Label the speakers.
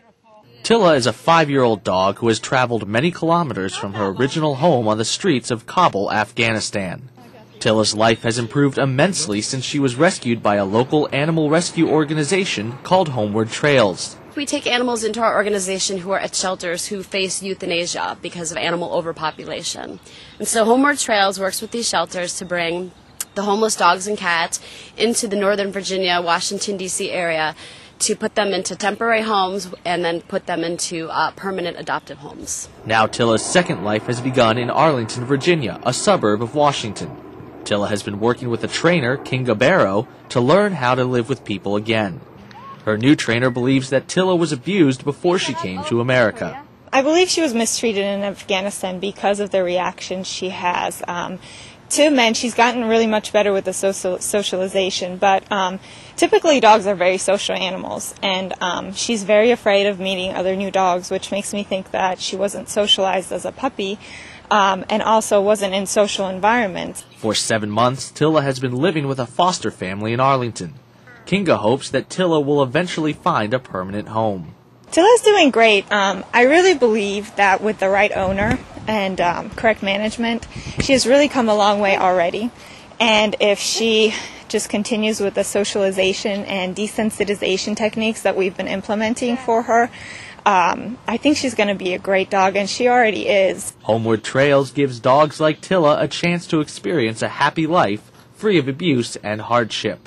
Speaker 1: Tilla is a 5-year-old dog who has traveled many kilometers from her original home on the streets of Kabul, Afghanistan. Tilla's life has improved immensely since she was rescued by a local animal rescue organization called Homeward Trails.
Speaker 2: We take animals into our organization who are at shelters who face euthanasia because of animal overpopulation. And so Homeward Trails works with these shelters to bring the homeless dogs and cats into the Northern Virginia, Washington, D.C. area to put them into temporary homes and then put them into permanent adoptive homes.
Speaker 1: Now Tilla's second life has begun in Arlington, Virginia, a suburb of Washington. Tilla has been working with a trainer, Kinga Barrow, to learn how to live with people again. Her new trainer believes that Tilla was abused before she came to America.
Speaker 3: I believe she was mistreated in Afghanistan because of the reaction she has to men. She's gotten really much better with the socialization, but typically dogs are very social animals, and she's very afraid of meeting other new dogs, which makes me think that she wasn't socialized as a puppy and also wasn't in social environments.
Speaker 1: For 7 months, Tilla has been living with a foster family in Arlington. Kinga hopes that Tilla will eventually find a permanent home.
Speaker 3: Tilla's doing great. I really believe that with the right owner and correct management, she has really come a long way already. And if she just continues with the socialization and desensitization techniques that we've been implementing for her, I think she's going to be a great dog, and she already is.
Speaker 1: Homeward Trails gives dogs like Tilla a chance to experience a happy life, free of abuse and hardship.